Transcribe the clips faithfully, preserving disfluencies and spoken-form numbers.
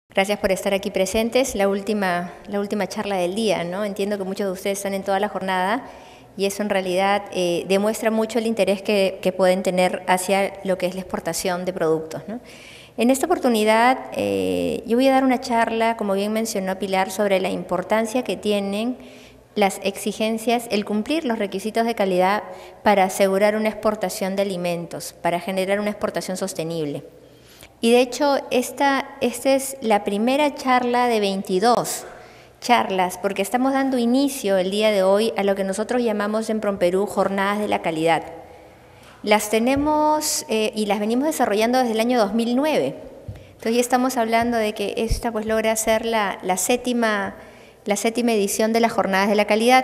Gracias por estar aquí presentes. La última, la última charla del día, ¿no? Entiendo que muchos de ustedes están en toda la jornada y eso en realidad eh, demuestra mucho el interés que, que pueden tener hacia lo que es la exportación de productos, ¿no? En esta oportunidad eh, yo voy a dar una charla, como bien mencionó Pilar, sobre la importancia que tienen las exigencias, el cumplir los requisitos de calidad para asegurar una exportación de alimentos, para generar una exportación sostenible. Y de hecho, esta, esta es la primera charla de veintidós charlas, porque estamos dando inicio el día de hoy a lo que nosotros llamamos en PROMPERÚ Jornadas de la Calidad. Las tenemos eh, y las venimos desarrollando desde el año dos mil nueve. Entonces ya estamos hablando de que esta pues logra ser la, la, séptima, la séptima edición de las Jornadas de la Calidad.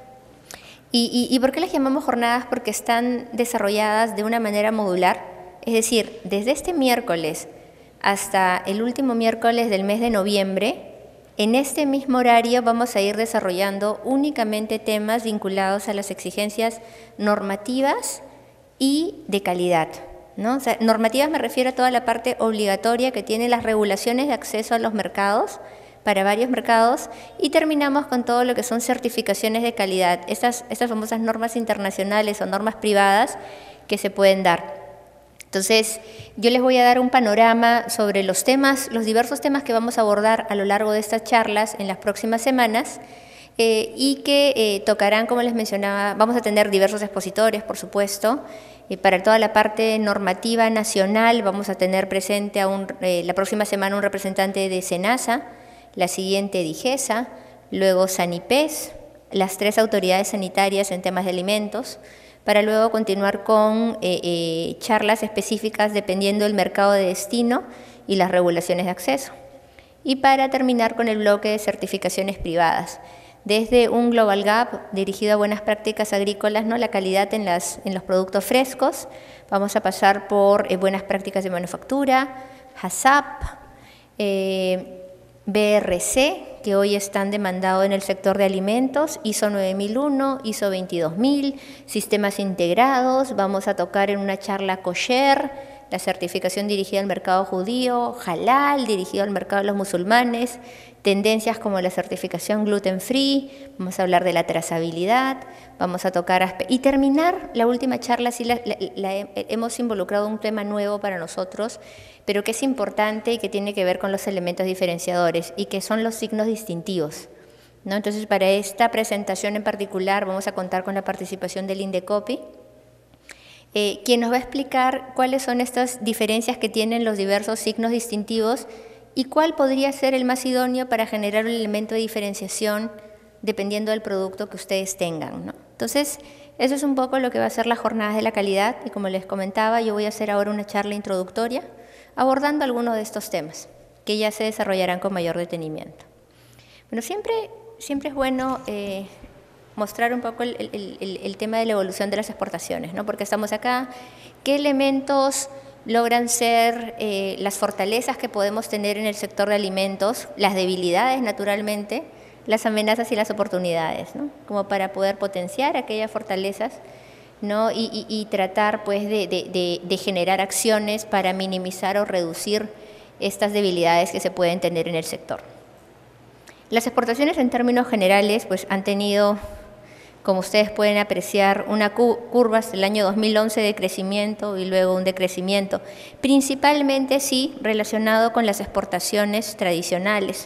¿Y, y, y por qué las llamamos jornadas? Porque están desarrolladas de una manera modular. Es decir, desde este miércoles hasta el último miércoles del mes de noviembre, en este mismo horario vamos a ir desarrollando únicamente temas vinculados a las exigencias normativas y de calidad, ¿no? O sea, normativas me refiero a toda la parte obligatoria que tienen las regulaciones de acceso a los mercados, para varios mercados, y terminamos con todo lo que son certificaciones de calidad, estas, estas famosas normas internacionales o normas privadas que se pueden dar. Entonces, yo les voy a dar un panorama sobre los temas, los diversos temas que vamos a abordar a lo largo de estas charlas en las próximas semanas eh, y que eh, tocarán, como les mencionaba, vamos a tener diversos expositores, por supuesto. Eh, para toda la parte normativa nacional vamos a tener presente a un, eh, la próxima semana un representante de SENASA, la siguiente DIGESA, luego SANIPES, las tres autoridades sanitarias en temas de alimentos, para luego continuar con eh, eh, charlas específicas dependiendo del mercado de destino y las regulaciones de acceso. Y para terminar con el bloque de certificaciones privadas. Desde un Global Gap dirigido a buenas prácticas agrícolas, ¿no? La calidad en, las, en los productos frescos, vamos a pasar por eh, buenas prácticas de manufactura, HACCP, eh, B R C, que hoy están demandados en el sector de alimentos, ISO nueve mil uno, ISO veintidós mil, sistemas integrados, vamos a tocar en una charla kosher, la certificación dirigida al mercado judío, halal, dirigido al mercado de los musulmanes, tendencias como la certificación gluten free, vamos a hablar de la trazabilidad, vamos a tocar, y terminar la última charla, sí la, la, la, hemos involucrado un tema nuevo para nosotros, pero que es importante y que tiene que ver con los elementos diferenciadores y que son los signos distintivos, ¿no? Entonces, para esta presentación en particular vamos a contar con la participación del INDECOPI, eh, quien nos va a explicar cuáles son estas diferencias que tienen los diversos signos distintivos y cuál podría ser el más idóneo para generar un elemento de diferenciación dependiendo del producto que ustedes tengan, ¿no? Entonces, eso es un poco lo que va a ser las jornadas de la calidad y como les comentaba, yo voy a hacer ahora una charla introductoria abordando algunos de estos temas que ya se desarrollarán con mayor detenimiento. Bueno, siempre, siempre es bueno eh, mostrar un poco el, el, el, el tema de la evolución de las exportaciones, ¿no? Porque estamos acá, qué elementos logran ser eh, las fortalezas que podemos tener en el sector de alimentos, las debilidades naturalmente, las amenazas y las oportunidades, ¿no? Como para poder potenciar aquellas fortalezas, ¿no? y, y, y tratar pues, de, de, de, de generar acciones para minimizar o reducir estas debilidades que se pueden tener en el sector. Las exportaciones en términos generales pues, han tenido, como ustedes pueden apreciar, una curva hasta el año dos mil once de crecimiento y luego un decrecimiento, principalmente sí relacionado con las exportaciones tradicionales.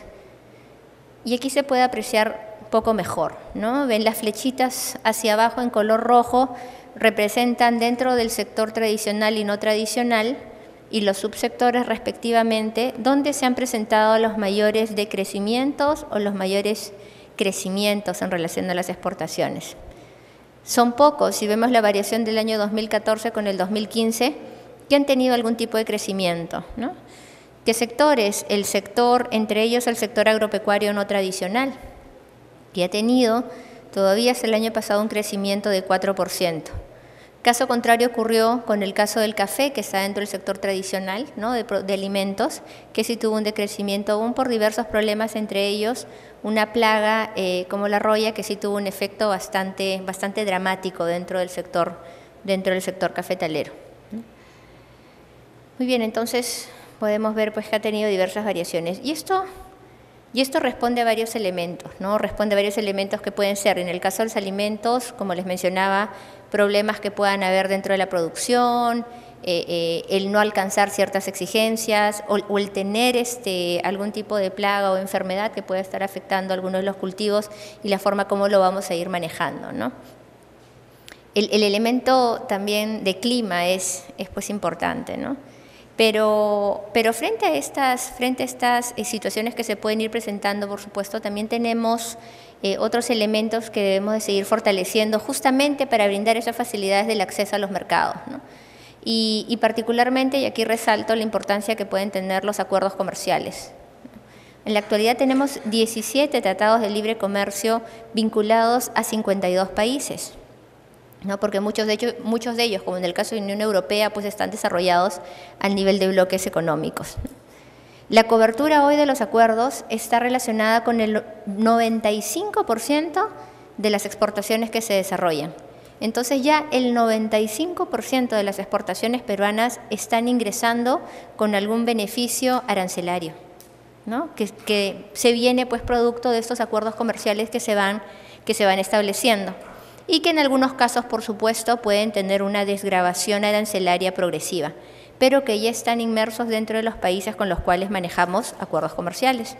Y aquí se puede apreciar un poco mejor, ¿no? Ven las flechitas hacia abajo en color rojo, representan dentro del sector tradicional y no tradicional y los subsectores respectivamente, donde se han presentado los mayores decrecimientos o los mayores crecimientos en relación a las exportaciones. Son pocos, si vemos la variación del año dos mil catorce con el dos mil quince, que han tenido algún tipo de crecimiento, ¿no? ¿Qué sectores? El sector, entre ellos el sector agropecuario no tradicional, que ha tenido todavía hasta el año pasado un crecimiento de cuatro por ciento. Caso contrario ocurrió con el caso del café, que está dentro del sector tradicional, ¿no? de, de alimentos, que sí tuvo un decrecimiento aún por diversos problemas, entre ellos una plaga eh, como la roya, que sí tuvo un efecto bastante, bastante dramático dentro del sector, dentro del sector cafetalero. Muy bien, entonces podemos ver pues, que ha tenido diversas variaciones. Y esto, y esto responde a varios elementos, ¿no? Responde a varios elementos que pueden ser, en el caso de los alimentos, como les mencionaba, problemas que puedan haber dentro de la producción, eh, eh, el no alcanzar ciertas exigencias o, o el tener este, algún tipo de plaga o enfermedad que pueda estar afectando algunos de los cultivos y la forma como lo vamos a ir manejando, ¿no? El, el elemento también de clima es, es pues importante, ¿no? Pero, pero frente a estas, frente a estas eh, situaciones que se pueden ir presentando, por supuesto, también tenemos eh, otros elementos que debemos de seguir fortaleciendo justamente para brindar esas facilidades del acceso a los mercados, ¿no? Y, y particularmente, y aquí resalto la importancia que pueden tener los acuerdos comerciales. En la actualidad tenemos diecisiete tratados de libre comercio vinculados a cincuenta y dos países, ¿no? Porque muchos de, ellos, muchos de ellos, como en el caso de la Unión Europea, pues están desarrollados al nivel de bloques económicos. La cobertura hoy de los acuerdos está relacionada con el noventa y cinco por ciento de las exportaciones que se desarrollan. Entonces ya el noventa y cinco por ciento de las exportaciones peruanas están ingresando con algún beneficio arancelario, ¿no? que, que se viene pues producto de estos acuerdos comerciales que se van, que se van estableciendo y que en algunos casos, por supuesto, pueden tener una desgravación arancelaria progresiva, pero que ya están inmersos dentro de los países con los cuales manejamos acuerdos comerciales.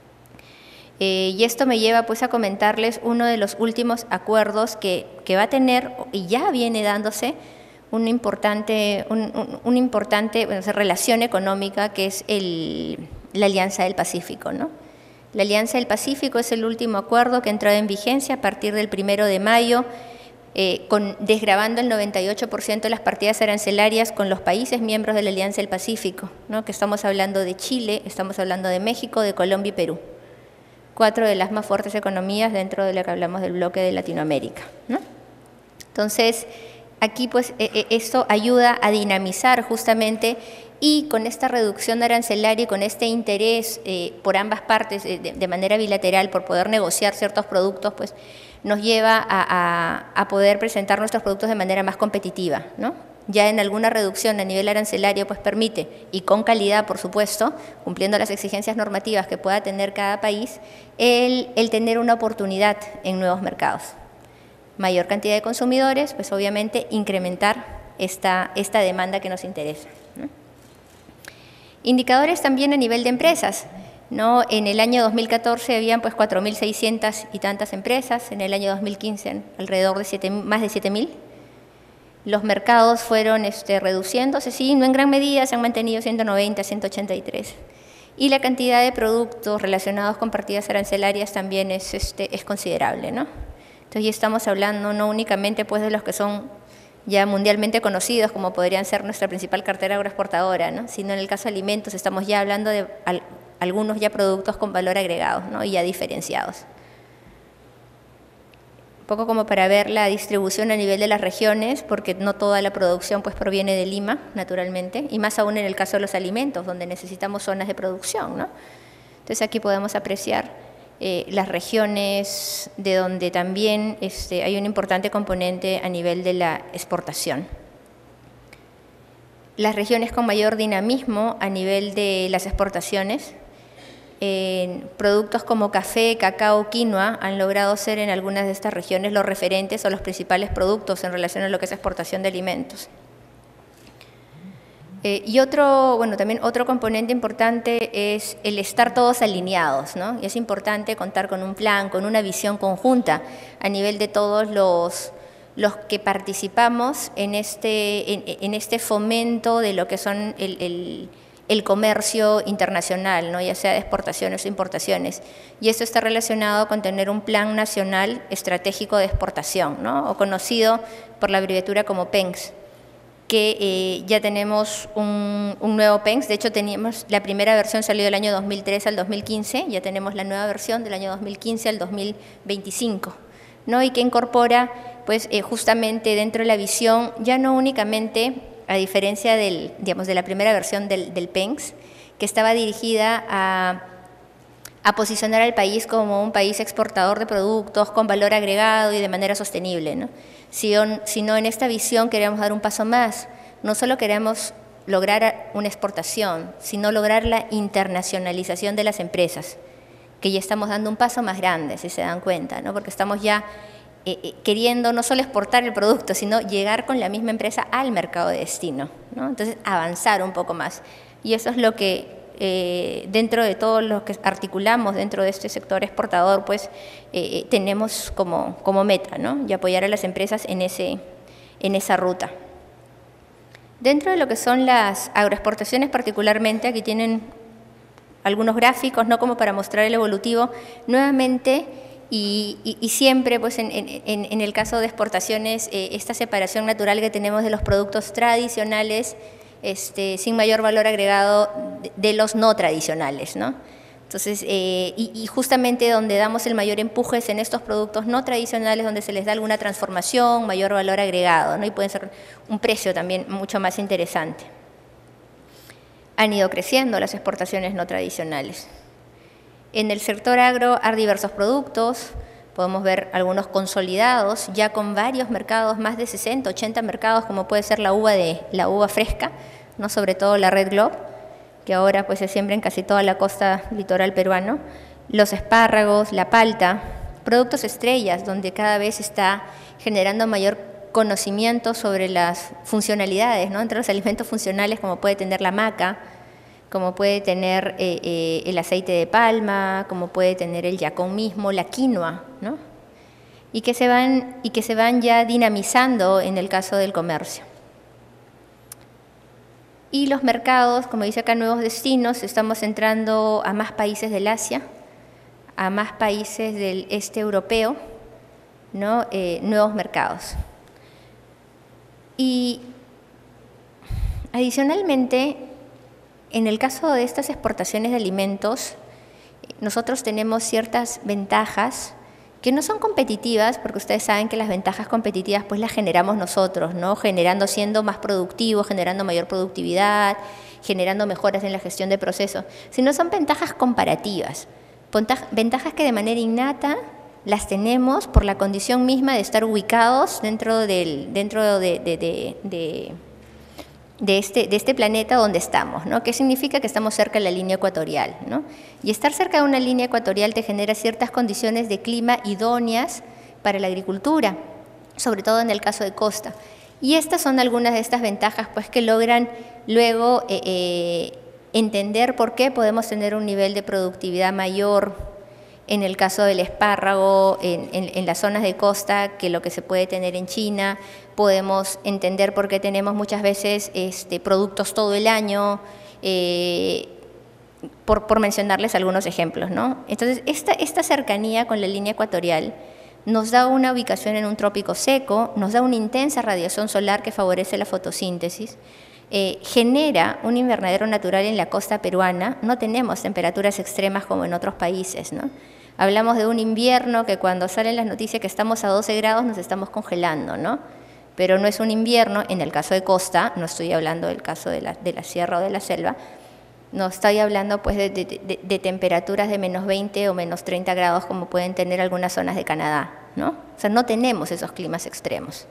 Eh, y esto me lleva pues a comentarles uno de los últimos acuerdos que, que va a tener, y ya viene dándose, una importante, un, un, un importante bueno, relación económica que es el, la Alianza del Pacífico, ¿no? La Alianza del Pacífico es el último acuerdo que ha entrado en vigencia a partir del primero de mayo, eh, con, desgravando el noventa y ocho por ciento de las partidas arancelarias con los países miembros de la Alianza del Pacífico, ¿no? Que estamos hablando de Chile, estamos hablando de México, de Colombia y Perú. Cuatro de las más fuertes economías dentro de lo que hablamos del bloque de Latinoamérica, ¿no? Entonces, aquí pues eh, esto ayuda a dinamizar justamente y con esta reducción arancelaria y con este interés eh, por ambas partes eh, de, de manera bilateral por poder negociar ciertos productos, pues nos lleva a, a, a poder presentar nuestros productos de manera más competitiva, ¿no? Ya en alguna reducción a nivel arancelario pues permite, y con calidad por supuesto, cumpliendo las exigencias normativas que pueda tener cada país, el, el tener una oportunidad en nuevos mercados. Mayor cantidad de consumidores, pues obviamente incrementar esta, esta demanda que nos interesa, ¿no? Indicadores también a nivel de empresas, ¿no? En el año dos mil catorce habían pues cuatro mil seiscientas y tantas empresas, en el año dos mil quince alrededor de siete, más de siete mil. Los mercados fueron este, reduciéndose, sí, no en gran medida, se han mantenido ciento noventa, ciento ochenta y tres. Y la cantidad de productos relacionados con partidas arancelarias también es, este, es considerable, ¿no? Entonces ya estamos hablando no únicamente pues, de los que son ya mundialmente conocidos, como podrían ser nuestra principal cartera agroexportadora, ¿no? Sino en el caso de alimentos estamos ya hablando de al, algunos ya productos con valor agregado, ¿no? Y ya diferenciados. Un poco como para ver la distribución a nivel de las regiones, porque no toda la producción pues, proviene de Lima, naturalmente, y más aún en el caso de los alimentos, donde necesitamos zonas de producción, ¿no? Entonces aquí podemos apreciar eh, las regiones de donde también este, hay un importante componente a nivel de la exportación. Las regiones con mayor dinamismo a nivel de las exportaciones, Eh, productos como café, cacao, quinoa han logrado ser en algunas de estas regiones los referentes o los principales productos en relación a lo que es exportación de alimentos. Eh, y otro, bueno, también otro componente importante es el estar todos alineados, ¿no? Y es importante contar con un plan, con una visión conjunta a nivel de todos los, los que participamos en este, en, en este fomento de lo que son el, el el comercio internacional, ¿no? Ya sea de exportaciones o importaciones. Y esto está relacionado con tener un plan nacional estratégico de exportación, ¿no? O conocido por la abreviatura como P E N X, que eh, ya tenemos un, un nuevo P E N X. De hecho, teníamos, la primera versión salió del año dos mil tres al dos mil quince, ya tenemos la nueva versión del año dos mil quince al dos mil veinticinco, ¿no? Y que incorpora pues, eh, justamente dentro de la visión, ya no únicamente a diferencia del, digamos, de la primera versión del, del P E N X, que estaba dirigida a, a posicionar al país como un país exportador de productos con valor agregado y de manera sostenible, ¿no? Si, on, sino en esta visión queremos dar un paso más. No solo queremos lograr una exportación, sino lograr la internacionalización de las empresas, que ya estamos dando un paso más grande, si se dan cuenta, ¿no? Porque estamos ya eh, eh, queriendo no solo exportar el producto, sino llegar con la misma empresa al mercado de destino, ¿no? Entonces, avanzar un poco más. Y eso es lo que, eh, dentro de todo lo que articulamos dentro de este sector exportador, pues eh, tenemos como, como meta, ¿no? Y apoyar a las empresas en, ese, en esa ruta. Dentro de lo que son las agroexportaciones particularmente, aquí tienen algunos gráficos, ¿no? Como para mostrar el evolutivo, nuevamente, y, y, y siempre pues en, en, en el caso de exportaciones, eh, esta separación natural que tenemos de los productos tradicionales, este, sin mayor valor agregado, de, de los no tradicionales, ¿no? Entonces, eh, y, y justamente donde damos el mayor empuje es en estos productos no tradicionales, donde se les da alguna transformación, mayor valor agregado, ¿no? Y pueden ser un precio también mucho más interesante. Han ido creciendo las exportaciones no tradicionales. En el sector agro hay diversos productos, podemos ver algunos consolidados, ya con varios mercados, más de sesenta, ochenta mercados, como puede ser la uva, de, la uva fresca, ¿no? Sobre todo la Red Globe, que ahora pues se siembra en casi toda la costa litoral peruano, los espárragos, la palta, productos estrellas, donde cada vez está generando mayor conocimiento sobre las funcionalidades, ¿no? Entre los alimentos funcionales, como puede tener la maca, como puede tener eh, eh, el aceite de palma, como puede tener el yacón mismo, la quinoa, ¿no? Y que se van, y que se van ya dinamizando en el caso del comercio. Y los mercados, como dice acá, nuevos destinos, estamos entrando a más países del Asia, a más países del este europeo, ¿no? Eh, nuevos mercados. Y adicionalmente, en el caso de estas exportaciones de alimentos, nosotros tenemos ciertas ventajas que no son competitivas, porque ustedes saben que las ventajas competitivas pues las generamos nosotros, ¿no? Generando, siendo más productivos, generando mayor productividad, generando mejoras en la gestión de procesos, sino son ventajas comparativas, ventajas que de manera innata las tenemos por la condición misma de estar ubicados dentro del, dentro de, de, de, de De este, de este planeta donde estamos, ¿no? ¿Qué significa? Que estamos cerca de la línea ecuatorial, ¿no? Y estar cerca de una línea ecuatorial te genera ciertas condiciones de clima idóneas para la agricultura, sobre todo en el caso de costa. Y estas son algunas de estas ventajas pues, que logran luego eh, eh, entender por qué podemos tener un nivel de productividad mayor en el caso del espárrago, en, en, en las zonas de costa, que lo que se puede tener en China. Podemos entender por qué tenemos muchas veces este, productos todo el año, eh, por, por mencionarles algunos ejemplos, ¿no? Entonces, esta, esta cercanía con la línea ecuatorial nos da una ubicación en un trópico seco, nos da una intensa radiación solar que favorece la fotosíntesis, eh, genera un invernadero natural en la costa peruana. No tenemos temperaturas extremas como en otros países, ¿no? Hablamos de un invierno que cuando salen las noticias que estamos a doce grados nos estamos congelando, ¿no? Pero no es un invierno, en el caso de costa, no estoy hablando del caso de la, de la sierra o de la selva, no estoy hablando pues de, de, de, de temperaturas de menos veinte o menos treinta grados como pueden tener algunas zonas de Canadá, ¿no? O sea, no tenemos esos climas extremos.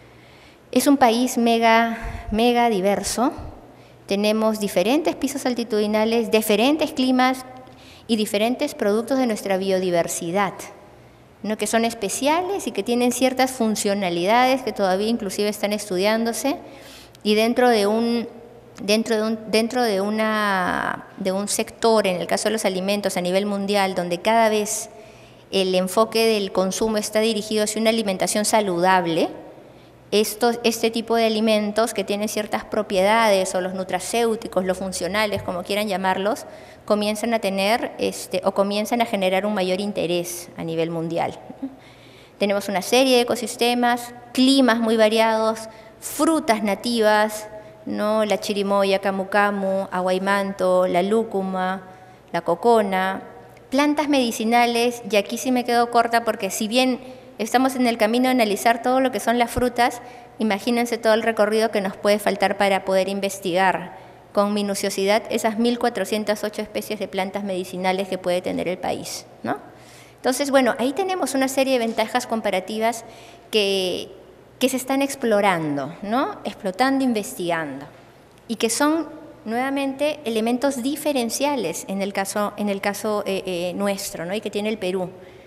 Es un país mega, mega diverso, tenemos diferentes pisos altitudinales, diferentes climas y diferentes productos de nuestra biodiversidad, ¿no? Que son especiales y que tienen ciertas funcionalidades que todavía inclusive están estudiándose, y dentro de un, dentro de un, dentro de una, de un sector, en el caso de los alimentos a nivel mundial, donde cada vez el enfoque del consumo está dirigido hacia una alimentación saludable, Estos, este tipo de alimentos que tienen ciertas propiedades, o los nutracéuticos, los funcionales, como quieran llamarlos, comienzan a tener este, o comienzan a generar un mayor interés a nivel mundial. Tenemos una serie de ecosistemas, climas muy variados, frutas nativas, ¿no? La chirimoya, camu camu, aguaymanto, la lúcuma, la cocona, plantas medicinales, y aquí sí me quedo corta porque si bien estamos en el camino de analizar todo lo que son las frutas, imagínense todo el recorrido que nos puede faltar para poder investigar con minuciosidad esas mil cuatrocientas ocho especies de plantas medicinales que puede tener el país, ¿no? Entonces, bueno, ahí tenemos una serie de ventajas comparativas que, que se están explorando, ¿no? Explotando, investigando. y que son nuevamente elementos diferenciales en el caso, en el caso eh, eh, nuestro, ¿no? Y que tiene el Perú.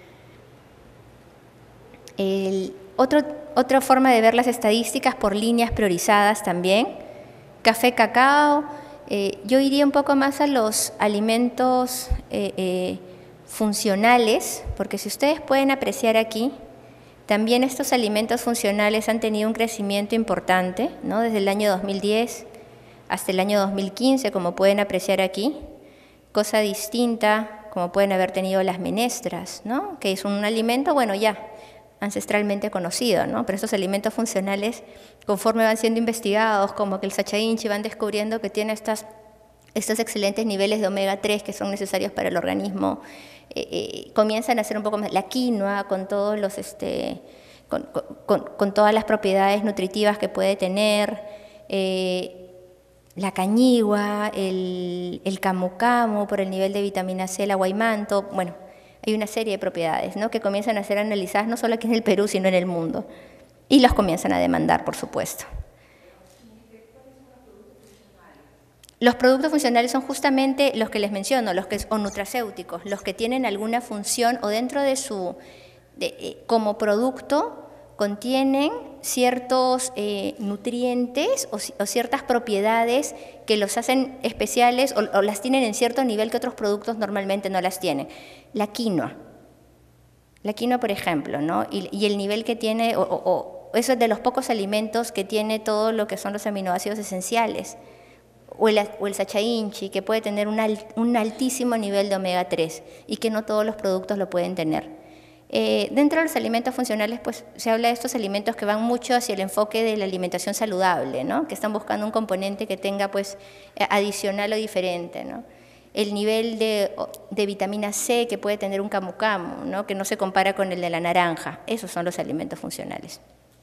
El otro, otra forma de ver las estadísticas por líneas priorizadas también, café, cacao, eh, yo iría un poco más a los alimentos eh, eh, funcionales, porque si ustedes pueden apreciar aquí, también estos alimentos funcionales han tenido un crecimiento importante, ¿no? Desde el año dos mil diez hasta el año dos mil quince, como pueden apreciar aquí, cosa distinta, como pueden haber tenido las menestras, ¿no? Que es un alimento, bueno, ya ancestralmente conocido, ¿no? Pero estos alimentos funcionales, conforme van siendo investigados, como que el Sacha Inchi, van descubriendo que tiene estas, estos excelentes niveles de omega tres que son necesarios para el organismo, eh, eh, comienzan a ser un poco más, la quinoa con todos los, este, con, con, con todas las propiedades nutritivas que puede tener, eh, la cañigua, el, el camu camu por el nivel de vitamina C, el aguaymanto, bueno, hay una serie de propiedades, ¿no? Que comienzan a ser analizadas no solo aquí en el Perú, sino en el mundo. Y los comienzan a demandar, por supuesto. Los productos funcionales son justamente los que les menciono, los que son nutracéuticos, los que tienen alguna función o dentro de su, de, eh, como producto, contienen ciertos eh, nutrientes o, o ciertas propiedades que los hacen especiales o, o las tienen en cierto nivel que otros productos normalmente no las tienen. La quinoa, la quinoa por ejemplo, ¿no? y, y el nivel que tiene, o, o, o eso es de los pocos alimentos que tiene todo lo que son los aminoácidos esenciales, o el, o el Sacha Inchi, que puede tener un, alt, un altísimo nivel de omega tres y que no todos los productos lo pueden tener. Eh, dentro de los alimentos funcionales, pues se habla de estos alimentos que van mucho hacia el enfoque de la alimentación saludable, ¿no? Que están buscando un componente que tenga, pues, adicional o diferente, ¿no? El nivel de, de vitamina C que puede tener un camu camu, ¿no? Que no se compara con el de la naranja. Esos son los alimentos funcionales.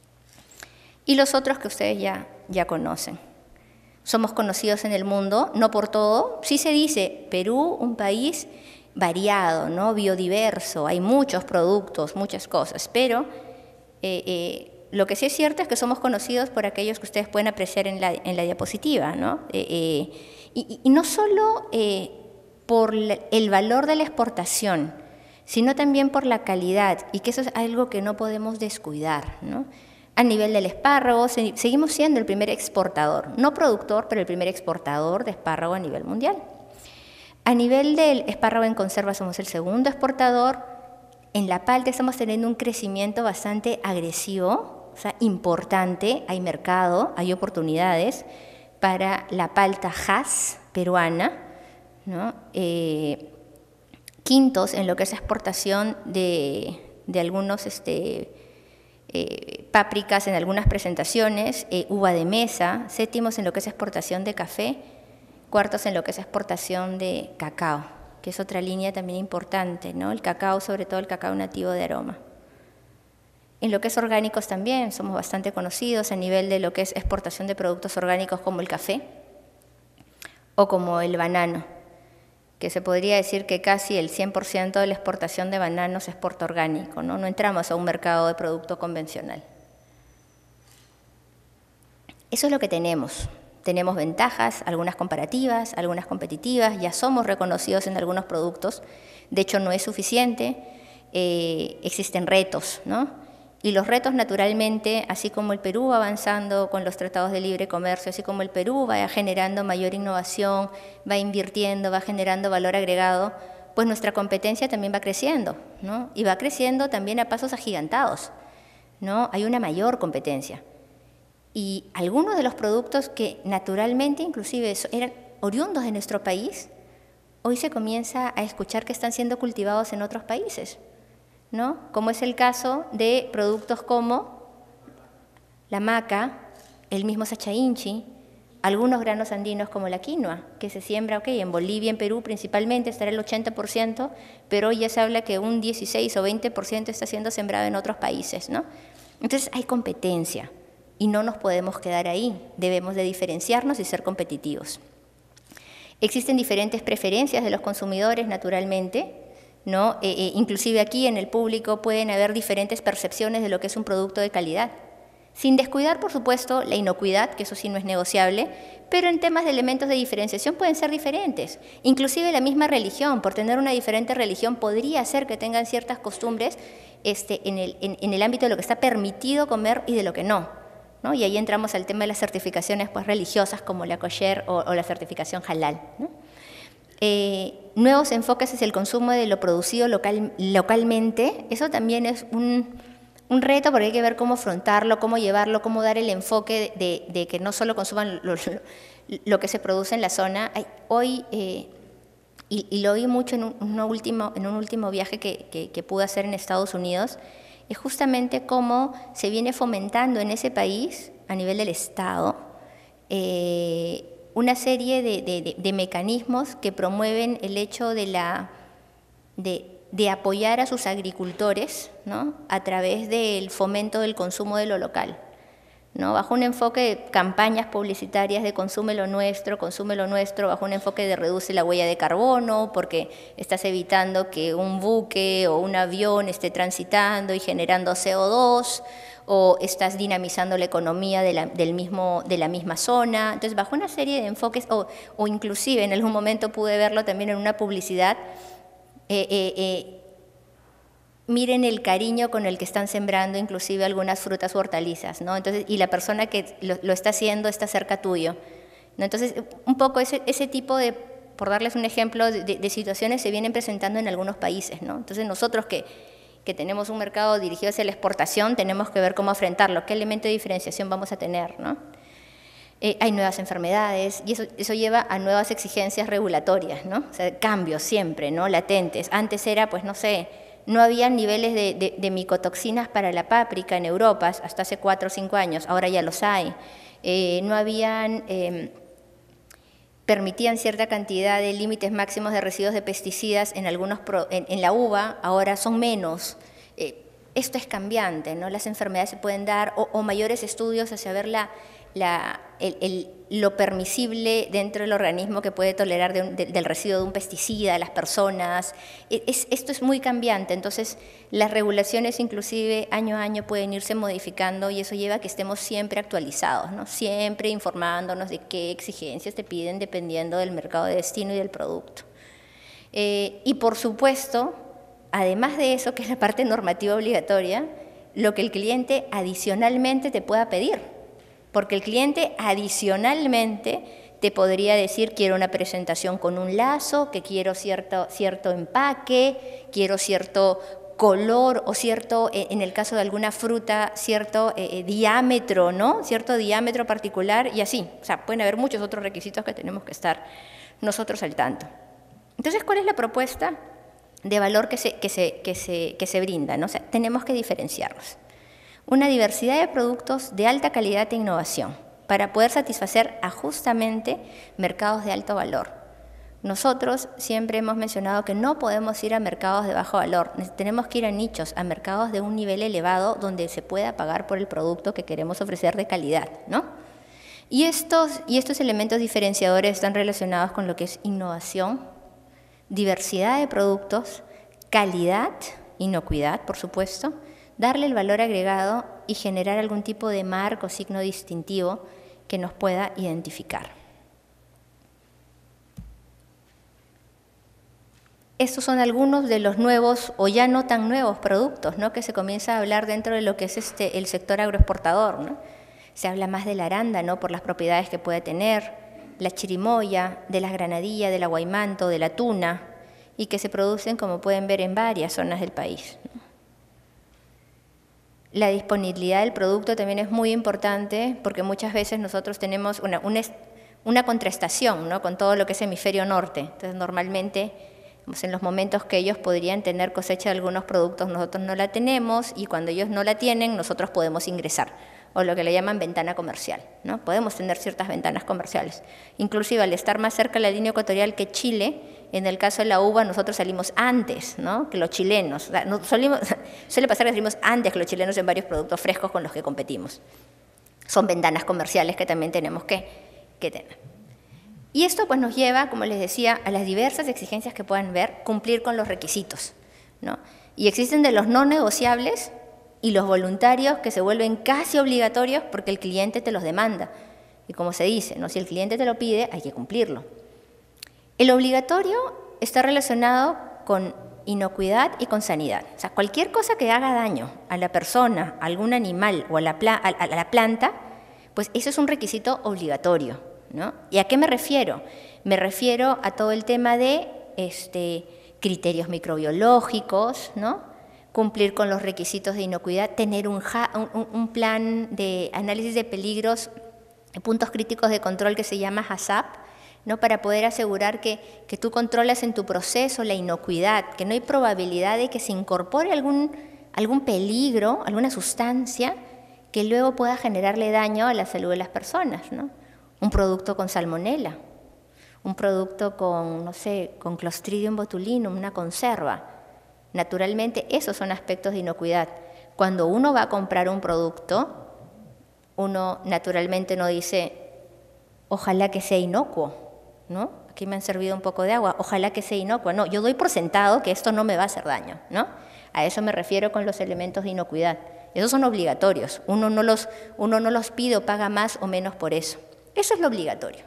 Y los otros que ustedes ya, ya conocen. Somos conocidos en el mundo, no por todo. Sí se dice, Perú, un país variado, ¿no? Biodiverso, hay muchos productos, muchas cosas, pero eh, eh, lo que sí es cierto es que somos conocidos por aquellos que ustedes pueden apreciar en la, en la diapositiva, ¿no? Eh, eh, y, y no solo eh, por el valor de la exportación, sino también por la calidad, y que eso es algo que no podemos descuidar, ¿no? A nivel del espárrago, seguimos siendo el primer exportador, no productor, pero el primer exportador de espárrago a nivel mundial. A nivel del espárrago en conserva somos el segundo exportador. En la palta estamos teniendo un crecimiento bastante agresivo, o sea, importante. Hay mercado, hay oportunidades para la palta Hass peruana, ¿no? Eh, quintos en lo que es exportación de, de algunos este, eh, pápricas en algunas presentaciones, eh, uva de mesa. Séptimos en lo que es exportación de café. Cuartos en lo que es exportación de cacao, que es otra línea también importante, ¿no? El cacao, sobre todo el cacao nativo de aroma. En lo que es orgánicos también somos bastante conocidos a nivel de lo que es exportación de productos orgánicos como el café o como el banano, que se podría decir que casi el cien por ciento de la exportación de bananos es exporta orgánico, ¿no? No entramos a un mercado de producto convencional. Eso es lo que tenemos. Tenemos ventajas, algunas comparativas, algunas competitivas, ya somos reconocidos en algunos productos, de hecho no es suficiente, eh, existen retos, ¿no? Y los retos naturalmente, así como el Perú va avanzando con los tratados de libre comercio, así como el Perú va generando mayor innovación, va invirtiendo, va generando valor agregado, pues nuestra competencia también va creciendo, ¿no? Y va creciendo también a pasos agigantados, ¿no? Hay una mayor competencia. Y algunos de los productos que naturalmente inclusive eran oriundos de nuestro país, hoy se comienza a escuchar que están siendo cultivados en otros países, ¿no? Como es el caso de productos como la maca, el mismo Sacha Inchi, algunos granos andinos como la quinoa, que se siembra, ok, en Bolivia, en Perú principalmente estará el ochenta por ciento, pero hoy ya se habla que un dieciséis o veinte por ciento está siendo sembrado en otros países, ¿no? Entonces hay competencia. Y no nos podemos quedar ahí, debemos de diferenciarnos y ser competitivos. Existen diferentes preferencias de los consumidores, naturalmente, ¿no? Eh, eh, inclusive aquí en el público pueden haber diferentes percepciones de lo que es un producto de calidad. Sin descuidar, por supuesto, la inocuidad, que eso sí no es negociable, pero en temas de elementos de diferenciación pueden ser diferentes. Inclusive la misma religión, por tener una diferente religión, podría ser que tengan ciertas costumbres este, en, el, en, en el ámbito de lo que está permitido comer y de lo que no, ¿no? Y ahí entramos al tema de las certificaciones pues, religiosas como la kosher o, o la certificación halal, ¿no? Eh, nuevos enfoques hacia el consumo de lo producido local, localmente, eso también es un, un reto porque hay que ver cómo afrontarlo, cómo llevarlo, cómo dar el enfoque de, de que no solo consuman lo, lo, lo que se produce en la zona. Hay, hoy, eh, y, y lo vi mucho en un, una último, en un último viaje que, que, que pude hacer en Estados Unidos, es justamente cómo se viene fomentando en ese país, a nivel del Estado, eh, una serie de, de, de mecanismos que promueven el hecho de, la, de, de apoyar a sus agricultores, ¿no? A través del fomento del consumo de lo local, ¿no? Bajo un enfoque de campañas publicitarias de consume lo nuestro, consume lo nuestro, bajo un enfoque de reduce la huella de carbono, porque estás evitando que un buque o un avión esté transitando y generando C O dos, o estás dinamizando la economía de la, del mismo, de la misma zona. Entonces, bajo una serie de enfoques, o, o inclusive en algún momento pude verlo también en una publicidad, eh, eh, eh, miren el cariño con el que están sembrando inclusive algunas frutas u hortalizas, ¿no? Entonces, y la persona que lo, lo está haciendo está cerca tuyo, ¿no? Entonces, un poco ese, ese tipo de, por darles un ejemplo, de, de situaciones se vienen presentando en algunos países, ¿no? Entonces, nosotros que que tenemos un mercado dirigido hacia la exportación, tenemos que ver cómo afrontarlo, qué elemento de diferenciación vamos a tener, ¿no? Eh, hay nuevas enfermedades y eso, eso lleva a nuevas exigencias regulatorias, ¿no? O sea, cambios siempre, ¿no? Latentes. Antes era, pues, no sé, no había niveles de, de, de micotoxinas para la páprica en Europa hasta hace cuatro o cinco años, ahora ya los hay. Eh, no habían... Eh, permitían cierta cantidad de límites máximos de residuos de pesticidas en, algunos pro, en, en la uva, ahora son menos. Eh, esto es cambiante, ¿no? Las enfermedades se pueden dar, o, o mayores estudios hacia ver la, la, el, el, lo permisible dentro del organismo que puede tolerar de un, de, del residuo de un pesticida a las personas. Es, esto es muy cambiante, entonces las regulaciones inclusive año a año pueden irse modificando y eso lleva a que estemos siempre actualizados, ¿no? Siempre informándonos de qué exigencias te piden dependiendo del mercado de destino y del producto. Eh, y por supuesto, además de eso, que es la parte normativa obligatoria, lo que el cliente adicionalmente te pueda pedir. Porque el cliente adicionalmente te podría decir, quiero una presentación con un lazo, que quiero cierto, cierto empaque, quiero cierto color o cierto, en el caso de alguna fruta, cierto eh, diámetro, ¿no? Cierto diámetro particular y así. O sea, pueden haber muchos otros requisitos que tenemos que estar nosotros al tanto. Entonces, ¿cuál es la propuesta de valor que se, que se, que se, que se brinda, ¿no? O sea, tenemos que diferenciarnos. Una diversidad de productos de alta calidad e innovación para poder satisfacer a justamente mercados de alto valor. Nosotros siempre hemos mencionado que no podemos ir a mercados de bajo valor, tenemos que ir a nichos, a mercados de un nivel elevado donde se pueda pagar por el producto que queremos ofrecer de calidad, ¿no? Y estos, y estos elementos diferenciadores están relacionados con lo que es innovación, diversidad de productos, calidad, inocuidad, por supuesto, darle el valor agregado y generar algún tipo de marco o signo distintivo que nos pueda identificar. Estos son algunos de los nuevos o ya no tan nuevos productos, ¿no? Que se comienza a hablar dentro de lo que es este, el sector agroexportador, ¿no? Se habla más del arándano por las propiedades que puede tener, la chirimoya, de las granadillas, del aguaimanto, de la tuna, y que se producen, como pueden ver, en varias zonas del país, ¿no? La disponibilidad del producto también es muy importante porque muchas veces nosotros tenemos una, una, una contrastación, ¿no? Con todo lo que es hemisferio norte. Entonces, normalmente, en los momentos que ellos podrían tener cosecha de algunos productos, nosotros no la tenemos y cuando ellos no la tienen, nosotros podemos ingresar, o lo que le llaman ventana comercial, ¿no? Podemos tener ciertas ventanas comerciales. Inclusive, al estar más cerca de la línea ecuatorial que Chile, en el caso de la uva, nosotros salimos antes, ¿no? Que los chilenos. O sea, no, solimos, suele pasar que salimos antes que los chilenos en varios productos frescos con los que competimos. Son ventanas comerciales que también tenemos que, que tener. Y esto pues, nos lleva, como les decía, a las diversas exigencias que puedan ver, cumplir con los requisitos, ¿no? Y existen de los no negociables y los voluntarios que se vuelven casi obligatorios porque el cliente te los demanda. Y como se dice, ¿no? Si el cliente te lo pide, hay que cumplirlo. El obligatorio está relacionado con inocuidad y con sanidad. O sea, cualquier cosa que haga daño a la persona, a algún animal o a la, pla a la planta, pues eso es un requisito obligatorio, ¿no? ¿Y a qué me refiero? Me refiero a todo el tema de este, criterios microbiológicos, ¿no? Cumplir con los requisitos de inocuidad, tener un, un, un plan de análisis de peligros, puntos críticos de control que se llama HACCP, ¿no? Para poder asegurar que, que tú controlas en tu proceso la inocuidad, que no hay probabilidad de que se incorpore algún, algún peligro, alguna sustancia que luego pueda generarle daño a la salud de las personas, ¿no? Un producto con salmonela, un producto con, no sé, con Clostridium botulinum, una conserva. Naturalmente, esos son aspectos de inocuidad. Cuando uno va a comprar un producto, uno naturalmente no dice, ojalá que sea inocuo, ¿no? Aquí me han servido un poco de agua, ojalá que sea inocuo. No, yo doy por sentado que esto no me va a hacer daño, ¿no? A eso me refiero con los elementos de inocuidad. Esos son obligatorios. Uno no los, uno no los pide o paga más o menos por eso. Eso es lo obligatorio.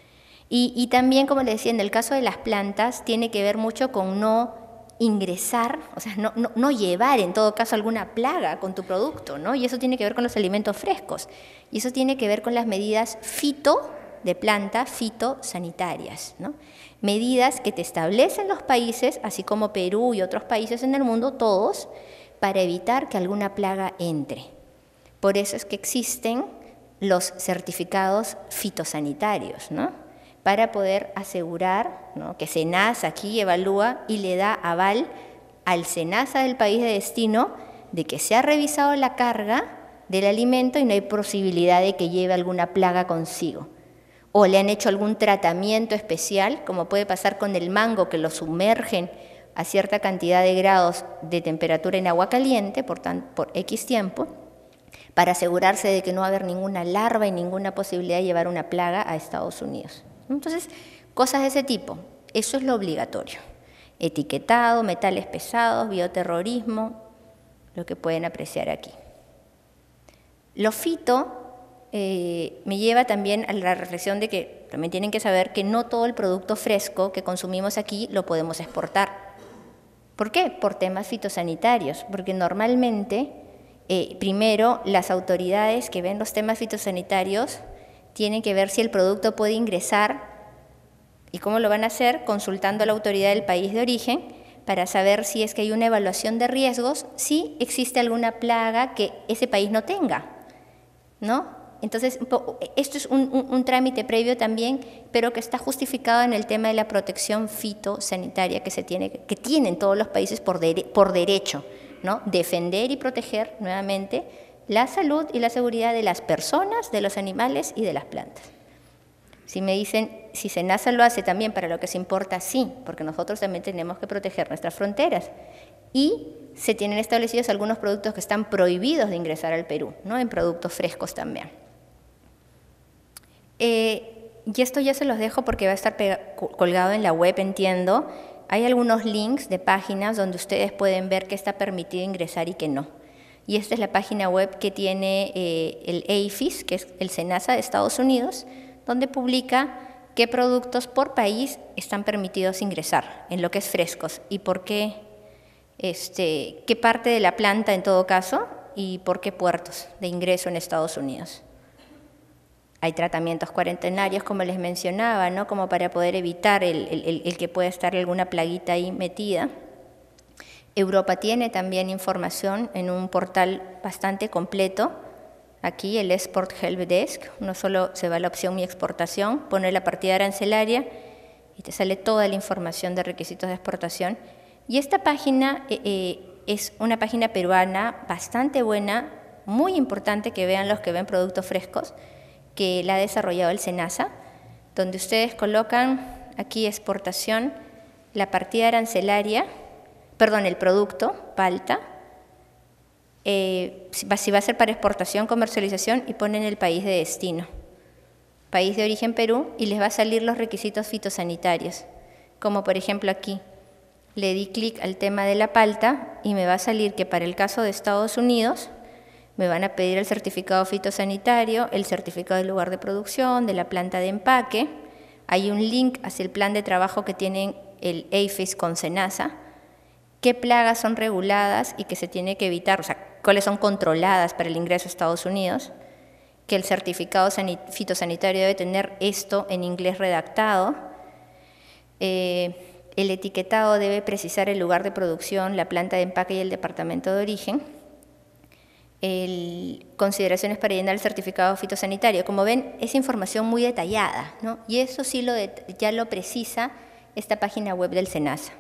Y, y también, como les decía, en el caso de las plantas, tiene que ver mucho con no ingresar, o sea, no, no, no llevar en todo caso alguna plaga con tu producto, ¿no? Y eso tiene que ver con los alimentos frescos. Y eso tiene que ver con las medidas fito de planta, fitosanitarias, ¿no? Medidas que te establecen los países, así como Perú y otros países en el mundo, todos, para evitar que alguna plaga entre. Por eso es que existen los certificados fitosanitarios, ¿no? Para poder asegurar, ¿no?, que SENASA aquí evalúa y le da aval al SENASA del país de destino de que se ha revisado la carga del alimento y no hay posibilidad de que lleve alguna plaga consigo. O le han hecho algún tratamiento especial, como puede pasar con el mango, que lo sumergen a cierta cantidad de grados de temperatura en agua caliente por, tan, por X tiempo, para asegurarse de que no va a haber ninguna larva y ninguna posibilidad de llevar una plaga a Estados Unidos. Entonces, cosas de ese tipo, eso es lo obligatorio. Etiquetado, metales pesados, bioterrorismo, lo que pueden apreciar aquí. Lo fito eh, me lleva también a la reflexión de que también tienen que saber que no todo el producto fresco que consumimos aquí lo podemos exportar. ¿Por qué? Por temas fitosanitarios, porque normalmente, eh, primero, las autoridades que ven los temas fitosanitarios tienen que ver si el producto puede ingresar. ¿Y cómo lo van a hacer? Consultando a la autoridad del país de origen para saber si es que hay una evaluación de riesgos, si existe alguna plaga que ese país no tenga, ¿no? Entonces, esto es un, un, un trámite previo también, pero que está justificado en el tema de la protección fitosanitaria que, se tiene, que tienen todos los países por, de, por derecho, ¿no? Defender y proteger nuevamente la salud y la seguridad de las personas, de los animales y de las plantas. Si me dicen, si SENASA lo hace también para lo que se importa, sí, porque nosotros también tenemos que proteger nuestras fronteras. Y se tienen establecidos algunos productos que están prohibidos de ingresar al Perú, ¿no? En productos frescos también. Eh, y esto ya se los dejo porque va a estar colgado en la web, entiendo. Hay algunos links de páginas donde ustedes pueden ver qué está permitido ingresar y qué no. Y esta es la página web que tiene eh, el A F I S, que es el SENASA de Estados Unidos, donde publica qué productos por país están permitidos ingresar en lo que es frescos y por qué, este, qué parte de la planta en todo caso y por qué puertos de ingreso en Estados Unidos. Hay tratamientos cuarentenarios, como les mencionaba, ¿no? Como para poder evitar el, el, el que pueda estar alguna plaguita ahí metida. Europa tiene también información en un portal bastante completo. Aquí el Export Help Desk, uno solo se va a la opción Mi exportación, pone la partida arancelaria y te sale toda la información de requisitos de exportación. Y esta página eh, eh, es una página peruana bastante buena, muy importante que vean los que ven productos frescos, que la ha desarrollado el SENASA, donde ustedes colocan aquí exportación, la partida arancelaria, perdón, el producto, palta, eh, si, va, si va a ser para exportación, comercialización, y ponen el país de destino, país de origen Perú, y les va a salir los requisitos fitosanitarios, como por ejemplo aquí, Le di clic al tema de la palta y me va a salir que para el caso de Estados Unidos me van a pedir el certificado fitosanitario, el certificado del lugar de producción, de la planta de empaque. Hay un link hacia el plan de trabajo que tienen el APHIS con SENASA, qué plagas son reguladas y que se tiene que evitar, o sea, cuáles son controladas para el ingreso a Estados Unidos, que el certificado fitosanitario debe tener esto en inglés redactado, eh, el etiquetado debe precisar el lugar de producción, la planta de empaque y el departamento de origen. El, consideraciones para llenar el certificado fitosanitario. Como ven, es información muy detallada, ¿no? Y eso sí lo de, ya lo precisa esta página web del SENASA.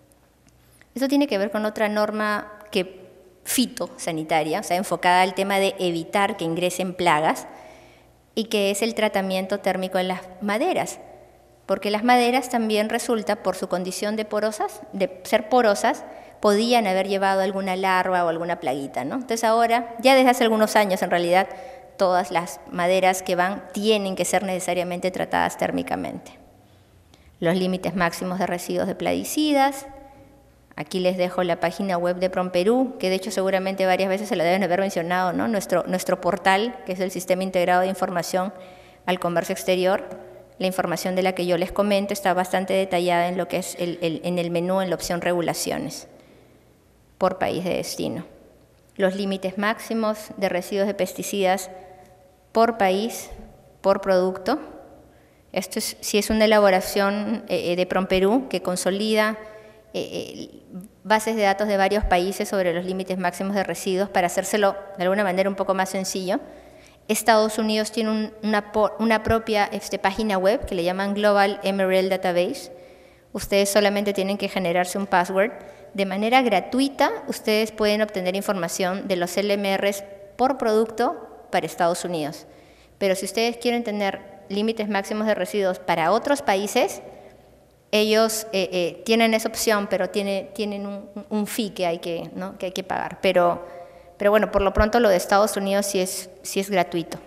Eso tiene que ver con otra norma que, fitosanitaria, o sea, enfocada al tema de evitar que ingresen plagas, y que es el tratamiento térmico en las maderas. Porque las maderas también resulta, por su condición de porosas, de ser porosas, podían haber llevado alguna larva o alguna plaguita, ¿no? Entonces ahora, ya desde hace algunos años en realidad, todas las maderas que van tienen que ser necesariamente tratadas térmicamente. Los límites máximos de residuos de plaguicidas. Aquí les dejo la página web de PROMPERÚ, que de hecho seguramente varias veces se la deben haber mencionado, ¿no? Nuestro, nuestro portal, que es el Sistema Integrado de Información al Comercio Exterior. La información de la que yo les comento está bastante detallada en lo que es el, el, en el menú, en la opción regulaciones, por país de destino. Los límites máximos de residuos de pesticidas por país, por producto. Esto es, si es una elaboración eh, de PROMPERÚ que consolida eh, eh, bases de datos de varios países sobre los límites máximos de residuos para hacérselo de alguna manera un poco más sencillo. Estados Unidos tiene un, una, una propia este, página web que le llaman Global M R L Database. Ustedes solamente tienen que generarse un password. De manera gratuita, ustedes pueden obtener información de los L M Rs por producto para Estados Unidos. Pero si ustedes quieren tener límites máximos de residuos para otros países, ellos eh, eh, tienen esa opción, pero tiene, tienen un, un fee que hay que, ¿no? que hay que pagar. Pero, pero bueno, por lo pronto lo de Estados Unidos sí es, sí es gratuito.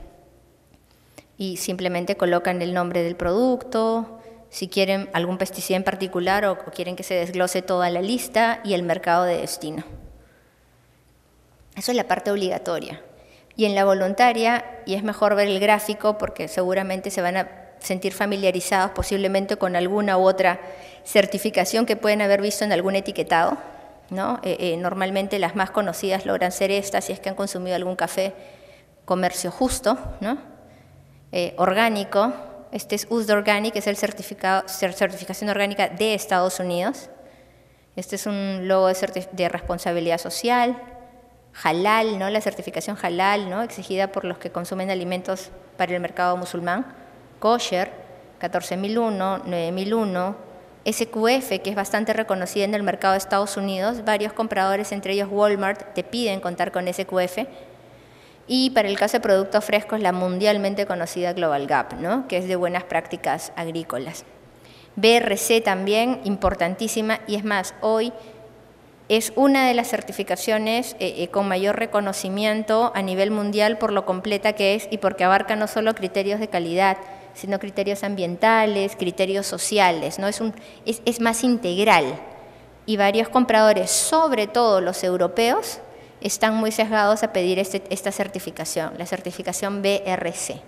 Y simplemente colocan el nombre del producto, si quieren algún pesticida en particular o, o quieren que se desglose toda la lista y el mercado de destino. Eso es la parte obligatoria. Y en la voluntaria, y es mejor ver el gráfico porque seguramente se van a sentir familiarizados posiblemente con alguna u otra certificación que pueden haber visto en algún etiquetado, ¿no? Eh, eh, normalmente las más conocidas logran ser estas si es que han consumido algún café comercio justo, ¿no? Eh, orgánico. Este es U S D A Organic, que es el certificado, certificación orgánica de Estados Unidos. Este es un logo de, de responsabilidad social. Halal, ¿no? La certificación halal, ¿no? Exigida por los que consumen alimentos para el mercado musulmán. Kosher, catorce mil uno, nueve mil uno. S Q F, que es bastante reconocida en el mercado de Estados Unidos. Varios compradores, entre ellos Walmart, te piden contar con S Q F. Y para el caso de productos frescos, la mundialmente conocida Global Gap, ¿no? Que es de buenas prácticas agrícolas. B R C también, importantísima, y es más, hoy es una de las certificaciones eh, eh, con mayor reconocimiento a nivel mundial por lo completa que es y porque abarca no solo criterios de calidad, sino criterios ambientales, criterios sociales, ¿no? Es, un, es, es más integral. Y varios compradores, sobre todo los europeos, están muy sesgados a pedir este, esta certificación, la certificación B R C.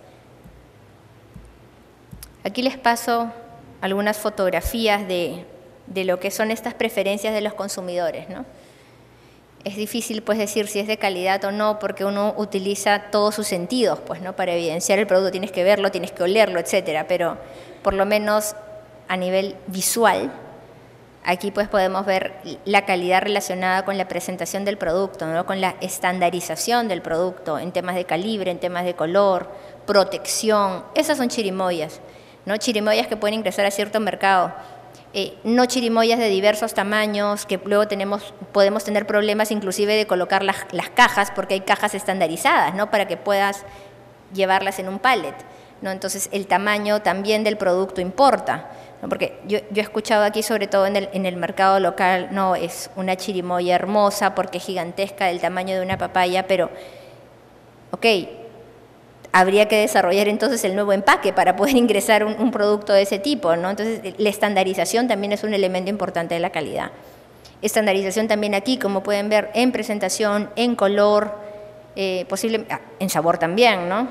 Aquí les paso algunas fotografías de, de lo que son estas preferencias de los consumidores, ¿no? Es difícil pues decir si es de calidad o no porque uno utiliza todos sus sentidos pues, ¿no? Para evidenciar el producto, tienes que verlo, tienes que olerlo, etcétera, pero por lo menos a nivel visual, aquí pues podemos ver la calidad relacionada con la presentación del producto, ¿no? Con la estandarización del producto en temas de calibre, en temas de color, protección. Esas son chirimoyas, ¿no? Chirimoyas que pueden ingresar a cierto mercado. Eh, no chirimoyas de diversos tamaños, que luego tenemos, podemos tener problemas inclusive de colocar las, las cajas, porque hay cajas estandarizadas, ¿no? Para que puedas llevarlas en un pallet, ¿no? Entonces el tamaño también del producto importa. Porque yo, yo he escuchado aquí, sobre todo en el, en el mercado local, no, es una chirimoya hermosa porque es gigantesca, del tamaño de una papaya, pero, ok, habría que desarrollar entonces el nuevo empaque para poder ingresar un, un producto de ese tipo, ¿no? Entonces, la estandarización también es un elemento importante de la calidad. Estandarización también aquí, como pueden ver, en presentación, en color, eh, posible, ah, en sabor también, ¿no?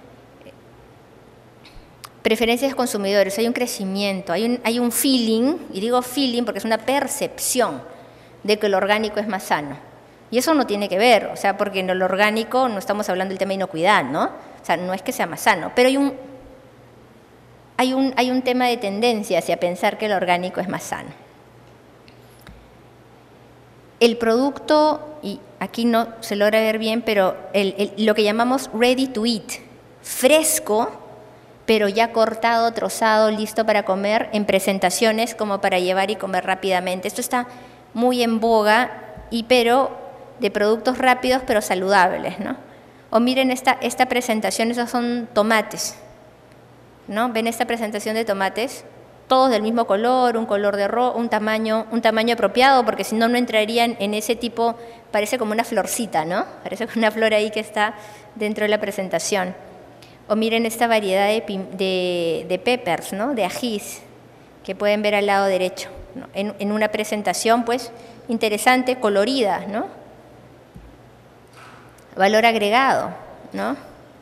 Preferencias de consumidores, hay un crecimiento, hay un, hay un feeling, y digo feeling porque es una percepción de que lo orgánico es más sano. Y eso no tiene que ver, o sea, porque en lo orgánico no estamos hablando del tema de inocuidad, ¿no? O sea, no es que sea más sano, pero hay un, hay un, hay un tema de tendencia hacia pensar que lo orgánico es más sano. El producto, y aquí no se logra ver bien, pero el, el, lo que llamamos ready to eat, fresco, pero ya cortado, trozado, listo para comer, en presentaciones como para llevar y comer rápidamente. Esto está muy en boga, y pero de productos rápidos pero saludables, ¿no? O miren esta, esta presentación, esos son tomates, ¿no? ¿Ven esta presentación de tomates? Todos del mismo color, un color de rojo, un tamaño, un tamaño apropiado, porque si no, no entrarían en ese tipo, parece como una florcita, ¿no? Parece como una flor ahí que está dentro de la presentación. O miren esta variedad de, de, de peppers, ¿no? De ajís, que pueden ver al lado derecho, ¿no? En, en una presentación, pues, interesante, colorida, ¿no? Valor agregado, ¿no?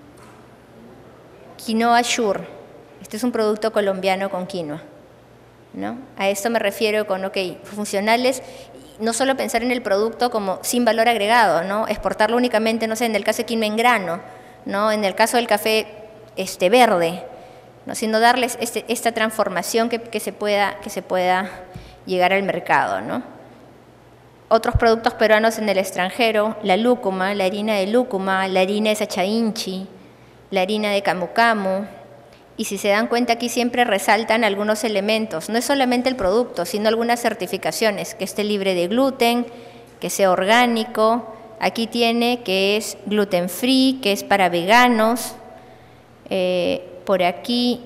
Quinoa Shure. Este es un producto colombiano con quinoa, ¿no? A esto me refiero con, ok, funcionales, no solo pensar en el producto como sin valor agregado, ¿no? Exportarlo únicamente, no sé, en el caso de quinoa en grano, ¿no? En el caso del café este, verde, ¿no? Sino darles este, esta transformación que, que, se pueda, que se pueda llegar al mercado, ¿no? Otros productos peruanos en el extranjero, la lúcuma, la harina de lúcuma, la harina de sachainchi, la harina de camu camu. Y si se dan cuenta, aquí siempre resaltan algunos elementos. No es solamente el producto, sino algunas certificaciones, que esté libre de gluten, que sea orgánico. Aquí tiene que es gluten free, que es para veganos. Eh, por aquí,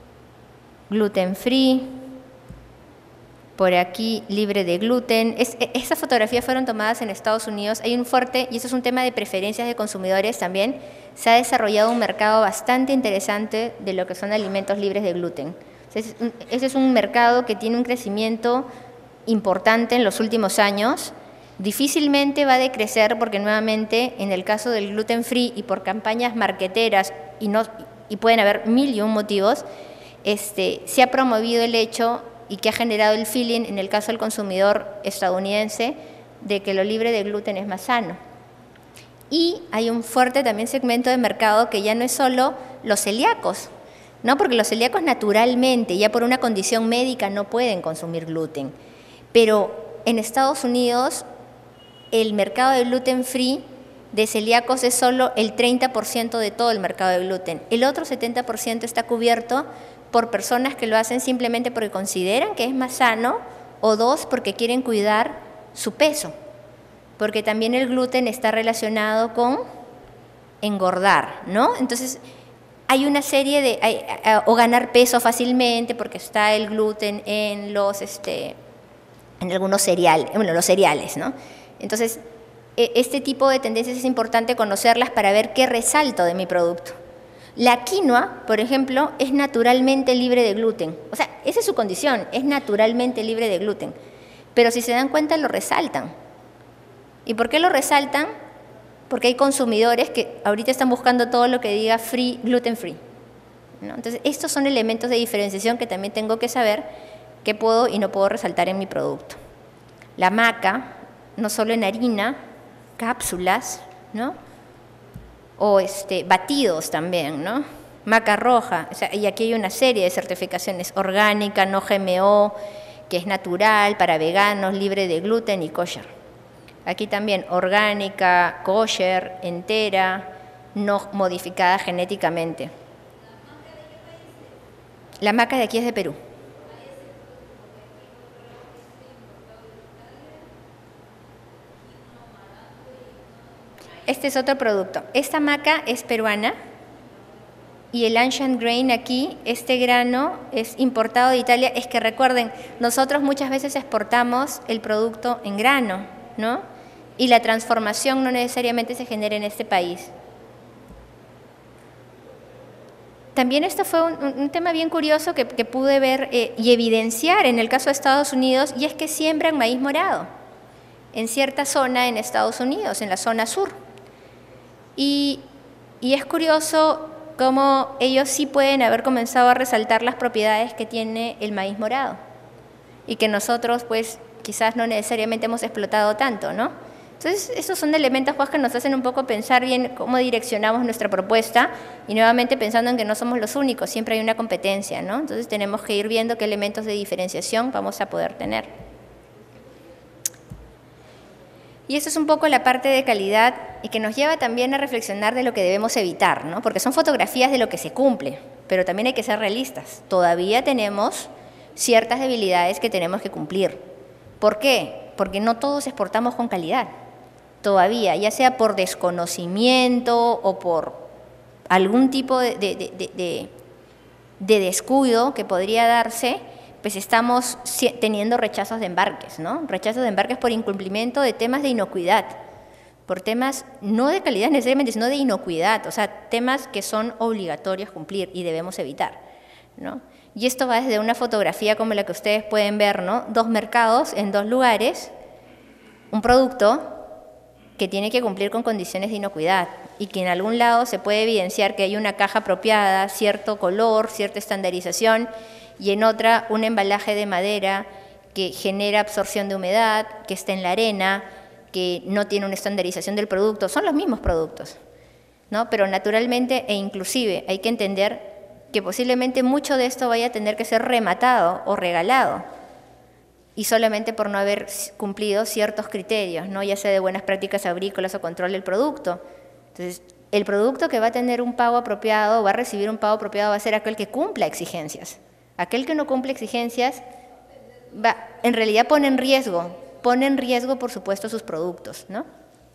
gluten free. Por aquí, libre de gluten. Es, estas fotografías fueron tomadas en Estados Unidos. Hay un fuerte, y eso es un tema de preferencias de consumidores también, se ha desarrollado un mercado bastante interesante de lo que son alimentos libres de gluten. Ese es un, ese es un mercado que tiene un crecimiento importante en los últimos años. Difícilmente va a decrecer porque nuevamente, en el caso del gluten free y por campañas marqueteras, y, no, y pueden haber mil y un motivos, este, se ha promovido el hecho y que ha generado el feeling en el caso del consumidor estadounidense de que lo libre de gluten es más sano. Y hay un fuerte también segmento de mercado que ya no es solo los celíacos, ¿no? Porque los celíacos naturalmente, ya por una condición médica, no pueden consumir gluten. Pero en Estados Unidos el mercado de gluten free de celíacos es solo el treinta por ciento de todo el mercado de gluten. El otro setenta por ciento está cubierto por personas que lo hacen simplemente porque consideran que es más sano, o dos, porque quieren cuidar su peso, porque también el gluten está relacionado con engordar, ¿no? Entonces, hay una serie de, hay, o ganar peso fácilmente, porque está el gluten en los, este, en algunos cereales, bueno, los cereales, ¿no? Entonces, este tipo de tendencias es importante conocerlas para ver qué resalto de mi producto. La quinoa, por ejemplo, es naturalmente libre de gluten. O sea, esa es su condición, es naturalmente libre de gluten. Pero si se dan cuenta, lo resaltan. ¿Y por qué lo resaltan? Porque hay consumidores que ahorita están buscando todo lo que diga free, gluten free, ¿no? Entonces, estos son elementos de diferenciación que también tengo que saber qué puedo y no puedo resaltar en mi producto. La maca, no solo en harina, cápsulas, ¿no? O este, batidos también, ¿no? Maca roja, o sea, y aquí hay una serie de certificaciones: orgánica, no G M O, que es natural, para veganos, libre de gluten y kosher. Aquí también orgánica, kosher, entera, no modificada genéticamente. La maca de aquí es de Perú. Este es otro producto. Esta maca es peruana y el ancient grain aquí, este grano es importado de Italia. Es que recuerden, nosotros muchas veces exportamos el producto en grano, ¿no? Y la transformación no necesariamente se genera en este país. también esto fue un, un tema bien curioso que, que pude ver eh, y evidenciar en el caso de Estados Unidos, y es que siembran maíz morado en cierta zona en Estados Unidos, en la zona sur. Y, y es curioso cómo ellos sí pueden haber comenzado a resaltar las propiedades que tiene el maíz morado y que nosotros pues quizás no necesariamente hemos explotado tanto, ¿no? Entonces, esos son elementos pues, que nos hacen un poco pensar bien cómo direccionamos nuestra propuesta y nuevamente pensando en que no somos los únicos, siempre hay una competencia, ¿no? Entonces, tenemos que ir viendo qué elementos de diferenciación vamos a poder tener. Y eso es un poco la parte de calidad y que nos lleva también a reflexionar de lo que debemos evitar, ¿no? Porque son fotografías de lo que se cumple, pero también hay que ser realistas. Todavía tenemos ciertas debilidades que tenemos que cumplir. ¿Por qué? Porque no todos exportamos con calidad. Todavía, ya sea por desconocimiento o por algún tipo de, de, de, de, de descuido que podría darse, pues estamos teniendo rechazos de embarques, ¿no? Rechazos de embarques por incumplimiento de temas de inocuidad, por temas no de calidad necesariamente, sino de inocuidad, o sea, temas que son obligatorios cumplir y debemos evitar, ¿no? Y esto va desde una fotografía como la que ustedes pueden ver, ¿no? Dos mercados en dos lugares, un producto que tiene que cumplir con condiciones de inocuidad y que en algún lado se puede evidenciar que hay una caja apropiada, cierto color, cierta estandarización, y en otra un embalaje de madera que genera absorción de humedad, que está en la arena, que no tiene una estandarización del producto. Son los mismos productos, ¿no? Pero naturalmente e inclusive hay que entender que posiblemente mucho de esto vaya a tener que ser rematado o regalado, y solamente por no haber cumplido ciertos criterios, ¿no? Ya sea de buenas prácticas agrícolas o control del producto. Entonces, el producto que va a tener un pago apropiado, va a recibir un pago apropiado, va a ser aquel que cumpla exigencias. Aquel que no cumple exigencias, va, en realidad pone en riesgo, pone en riesgo, por supuesto, sus productos, ¿no?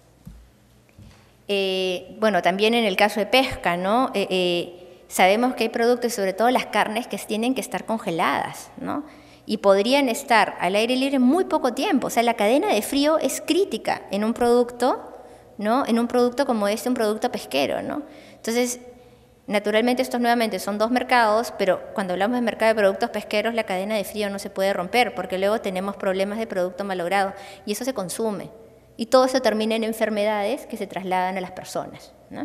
Eh, bueno, también en el caso de pesca, ¿no? Eh, eh, sabemos que hay productos, sobre todo las carnes, que tienen que estar congeladas, ¿no? Y podrían estar al aire libre muy poco tiempo. O sea, la cadena de frío es crítica en un producto, ¿no? En un producto como este, un producto pesquero, ¿no? Entonces, naturalmente estos nuevamente son dos mercados, pero cuando hablamos de mercado de productos pesqueros, la cadena de frío no se puede romper, porque luego tenemos problemas de producto malogrado, y eso se consume. Y todo eso termina en enfermedades que se trasladan a las personas, ¿no?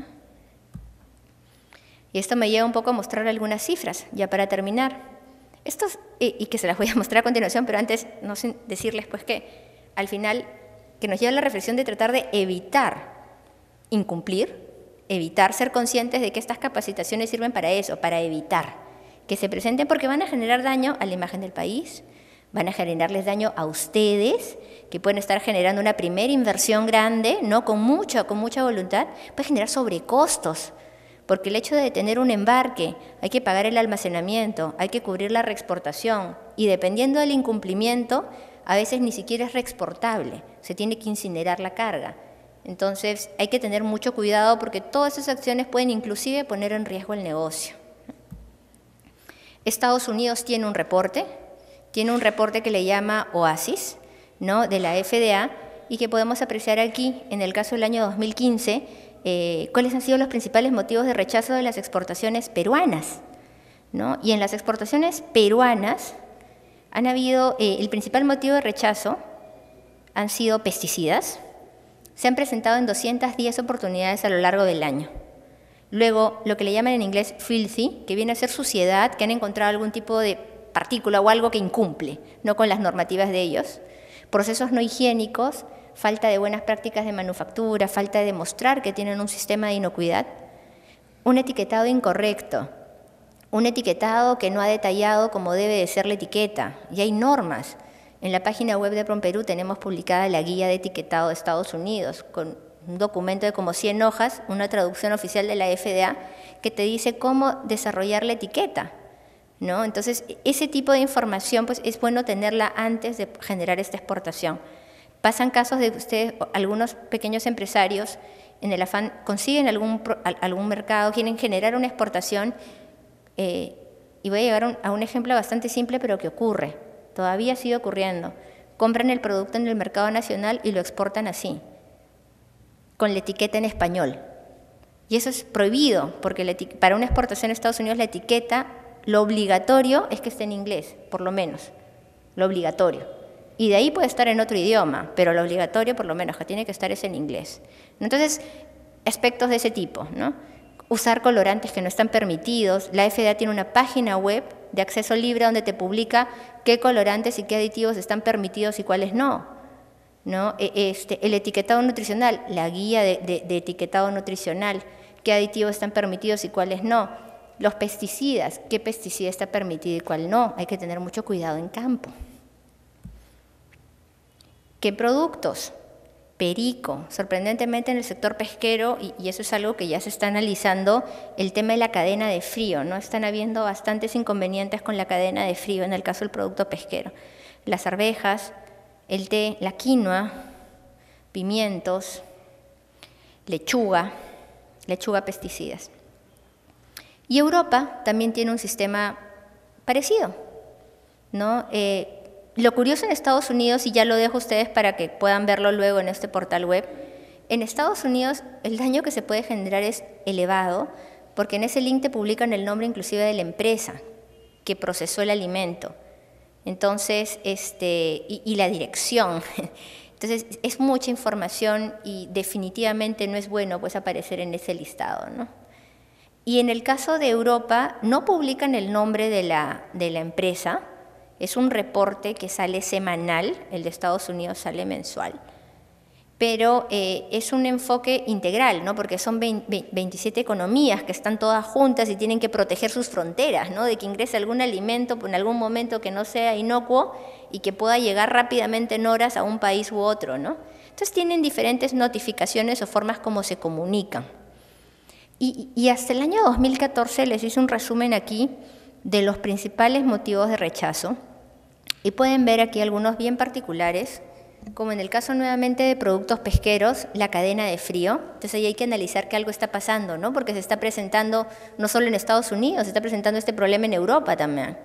Y esto me lleva un poco a mostrar algunas cifras, ya para terminar. Estos, y, y que se las voy a mostrar a continuación, pero antes no sé decirles pues que al final que nos lleva a la reflexión de tratar de evitar incumplir, evitar ser conscientes de que estas capacitaciones sirven para eso, para evitar que se presenten, porque van a generar daño a la imagen del país, van a generarles daño a ustedes, que pueden estar generando una primera inversión grande, ¿no? con, mucha, con mucha voluntad, puede generar sobrecostos. Porque el hecho de tener un embarque, hay que pagar el almacenamiento, hay que cubrir la reexportación, y dependiendo del incumplimiento, a veces ni siquiera es reexportable, se tiene que incinerar la carga. Entonces hay que tener mucho cuidado porque todas esas acciones pueden inclusive poner en riesgo el negocio. Estados Unidos tiene un reporte, tiene un reporte que le llama OASIS, ¿no? de la F D A, y que podemos apreciar aquí, en el caso del año dos mil quince, Eh, cuáles han sido los principales motivos de rechazo de las exportaciones peruanas, ¿no? Y en las exportaciones peruanas han habido, eh, el principal motivo de rechazo han sido pesticidas. Se han presentado en doscientas diez oportunidades a lo largo del año. Luego, lo que le llaman en inglés filthy, que viene a ser suciedad, que han encontrado algún tipo de partícula o algo que incumple, no con las normativas de ellos. Procesos no higiénicos, falta de buenas prácticas de manufactura, falta de demostrar que tienen un sistema de inocuidad, un etiquetado incorrecto, un etiquetado que no ha detallado como debe de ser la etiqueta, y hay normas. En la página web de PROMPERÚ tenemos publicada la guía de etiquetado de Estados Unidos, con un documento de como cien hojas, una traducción oficial de la F D A, que te dice cómo desarrollar la etiqueta, ¿no? Entonces, ese tipo de información pues, es bueno tenerla antes de generar esta exportación. Pasan casos de ustedes, algunos pequeños empresarios, en el afán, consiguen algún, algún mercado, quieren generar una exportación, eh, y voy a llegar a un, a un ejemplo bastante simple, pero que ocurre, todavía sigue ocurriendo. Compran el producto en el mercado nacional y lo exportan así, con la etiqueta en español. Y eso es prohibido, porque la para una exportación a Estados Unidos la etiqueta, lo obligatorio es que esté en inglés, por lo menos, lo obligatorio. Y de ahí puede estar en otro idioma, pero lo obligatorio por lo menos que tiene que estar es en inglés. Entonces, aspectos de ese tipo, ¿no? Usar colorantes que no están permitidos. La F D A tiene una página web de acceso libre donde te publica qué colorantes y qué aditivos están permitidos y cuáles no, ¿no? Este, el etiquetado nutricional, la guía de, de, de etiquetado nutricional, qué aditivos están permitidos y cuáles no. Los pesticidas, qué pesticida está permitido y cuál no. Hay que tener mucho cuidado en campo. ¿Qué productos? Perico. Sorprendentemente en el sector pesquero, y, y eso es algo que ya se está analizando, el tema de la cadena de frío, ¿no? Están habiendo bastantes inconvenientes con la cadena de frío en el caso del producto pesquero. Las arvejas, el té, la quinoa, pimientos, lechuga, lechuga pesticidas. Y Europa también tiene un sistema parecido, ¿no? Eh, Lo curioso en Estados Unidos, y ya lo dejo a ustedes para que puedan verlo luego en este portal web, en Estados Unidos el daño que se puede generar es elevado, porque en ese link te publican el nombre inclusive de la empresa que procesó el alimento, entonces, este, y, y la dirección. Entonces, es mucha información y definitivamente no es bueno pues aparecer en ese listado, ¿no? Y en el caso de Europa, no publican el nombre de la, de la empresa. Es un reporte que sale semanal, el de Estados Unidos sale mensual, pero eh, es un enfoque integral, ¿no? Porque son veintisiete economías que están todas juntas y tienen que proteger sus fronteras, ¿no? De que ingrese algún alimento en algún momento que no sea inocuo y que pueda llegar rápidamente en horas a un país u otro, ¿no? Entonces tienen diferentes notificaciones o formas como se comunican. Y, y hasta el año dos mil catorce les hice un resumen aquí de los principales motivos de rechazo, y pueden ver aquí algunos bien particulares, como en el caso nuevamente de productos pesqueros, la cadena de frío. Entonces ahí hay que analizar que algo está pasando, ¿no? Porque se está presentando no solo en Estados Unidos, se está presentando este problema en Europa también.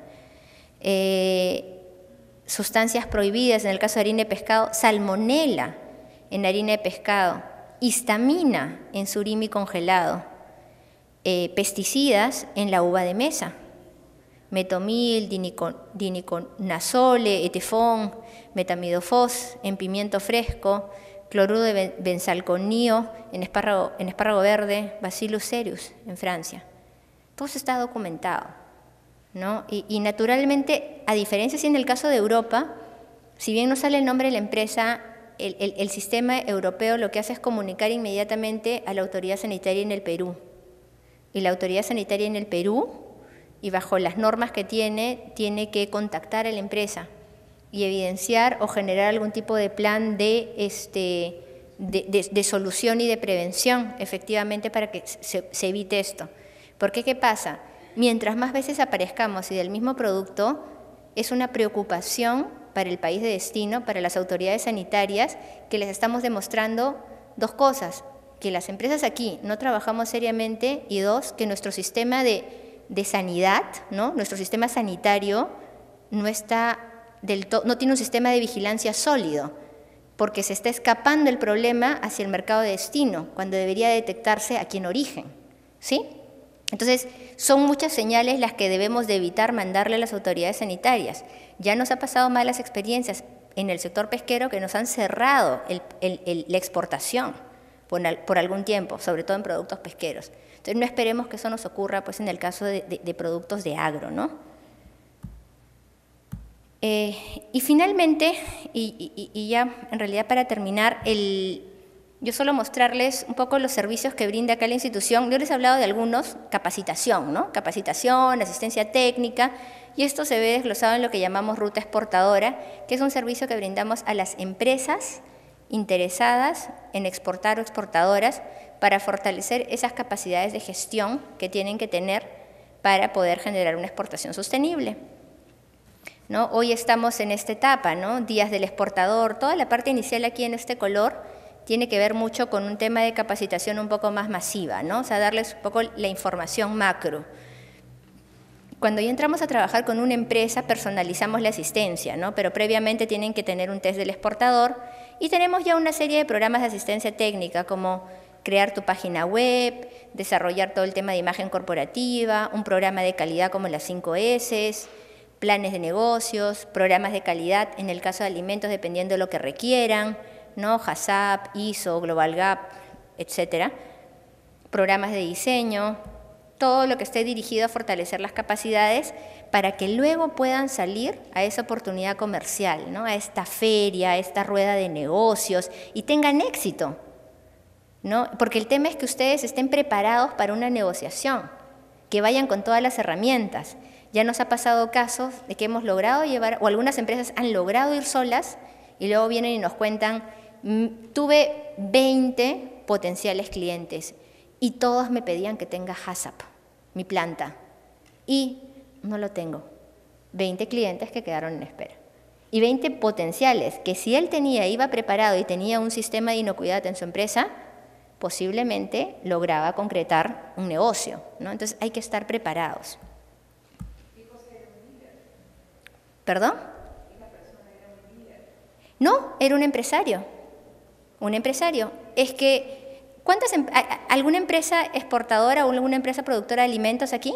Eh, sustancias prohibidas en el caso de harina de pescado, salmonela en harina de pescado, histamina en surimi congelado, eh, pesticidas en la uva de mesa, metomil, diniconazole, etefón, metamidofos en pimiento fresco, cloruro de benzalconio en espárrago, en espárrago verde, Bacillus cereus en Francia. Todo eso está documentado, ¿no? Y, y naturalmente, a diferencia si en el caso de Europa, si bien no sale el nombre de la empresa, el, el, el sistema europeo lo que hace es comunicar inmediatamente a la autoridad sanitaria en el Perú. Y la autoridad sanitaria en el Perú, y bajo las normas que tiene, tiene que contactar a la empresa y evidenciar o generar algún tipo de plan de, este, de, de, de solución y de prevención, efectivamente, para que se, se evite esto. Porque, ¿qué pasa? Mientras más veces aparezcamos y del mismo producto, es una preocupación para el país de destino, para las autoridades sanitarias, que les estamos demostrando dos cosas: que las empresas aquí no trabajamos seriamente, y dos, que nuestro sistema de de sanidad, ¿no? Nuestro sistema sanitario no está del todo, no tiene un sistema de vigilancia sólido, porque se está escapando el problema hacia el mercado de destino, cuando debería detectarse aquí en origen, ¿sí? Entonces, son muchas señales las que debemos de evitar mandarle a las autoridades sanitarias. Ya nos ha pasado malas experiencias en el sector pesquero que nos han cerrado el, el, el, la exportación por, por algún tiempo, sobre todo en productos pesqueros. Entonces, no esperemos que eso nos ocurra pues, en el caso de, de, de productos de agro, ¿no? Eh, y finalmente, y, y, y ya en realidad para terminar, el, yo solo mostrarles un poco los servicios que brinda acá la institución. Yo les he hablado de algunos: capacitación, ¿no? Capacitación, asistencia técnica, y esto se ve desglosado en lo que llamamos ruta exportadora, que es un servicio que brindamos a las empresas interesadas en exportar o exportadoras, para fortalecer esas capacidades de gestión que tienen que tener para poder generar una exportación sostenible, ¿no? Hoy estamos en esta etapa, ¿no? Días del exportador, toda la parte inicial aquí en este color tiene que ver mucho con un tema de capacitación un poco más masiva, ¿no? O sea, darles un poco la información macro. Cuando ya entramos a trabajar con una empresa, personalizamos la asistencia, ¿no? Pero previamente tienen que tener un test del exportador, y tenemos ya una serie de programas de asistencia técnica, como crear tu página web, desarrollar todo el tema de imagen corporativa, un programa de calidad como las cinco ese, planes de negocios, programas de calidad en el caso de alimentos dependiendo de lo que requieran, ¿no? HACCP, I S O, Global Gap, etcétera. Programas de diseño, todo lo que esté dirigido a fortalecer las capacidades para que luego puedan salir a esa oportunidad comercial, ¿no? A esta feria, a esta rueda de negocios y tengan éxito, ¿no? Porque el tema es que ustedes estén preparados para una negociación, que vayan con todas las herramientas. Ya nos ha pasado casos de que hemos logrado llevar, o algunas empresas han logrado ir solas y luego vienen y nos cuentan, tuve veinte potenciales clientes y todos me pedían que tenga HACCP, mi planta, y no lo tengo. veinte clientes que quedaron en espera. Y veinte potenciales que si él tenía, iba preparado y tenía un sistema de inocuidad en su empresa, posiblemente lograba concretar un negocio, ¿no? Entonces hay que estar preparados. ¿Perdón? No, era un empresario. Un empresario. Es que, ¿cuántas, ¿alguna empresa exportadora o alguna empresa productora de alimentos aquí?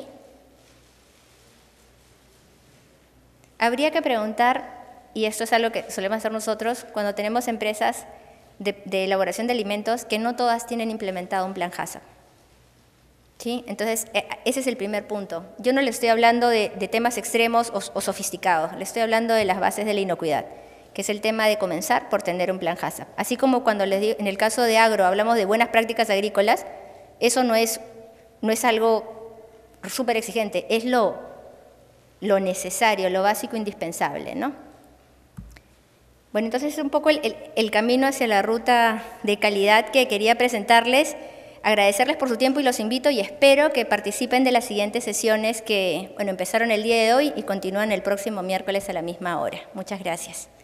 Habría que preguntar, y esto es algo que solemos hacer nosotros, cuando tenemos empresas de, de elaboración de alimentos, que no todas tienen implementado un plan HACCP. ¿Sí? Entonces, ese es el primer punto. Yo no le estoy hablando de, de temas extremos o, o sofisticados, le estoy hablando de las bases de la inocuidad, que es el tema de comenzar por tener un plan HACCP. Así como cuando les digo, en el caso de agro hablamos de buenas prácticas agrícolas, eso no es, no es algo súper exigente, es lo, lo necesario, lo básico, indispensable, ¿no? Bueno, entonces es un poco el, el, el camino hacia la ruta de calidad que quería presentarles. Agradecerles por su tiempo y los invito y espero que participen de las siguientes sesiones que, bueno, empezaron el día de hoy y continúan el próximo miércoles a la misma hora. Muchas gracias.